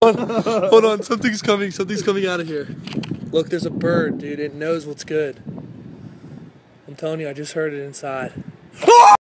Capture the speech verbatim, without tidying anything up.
Hold on, something's coming, something's coming out of here. Look, there's a bird, dude. It knows what's good. I'm telling you, I just heard it inside.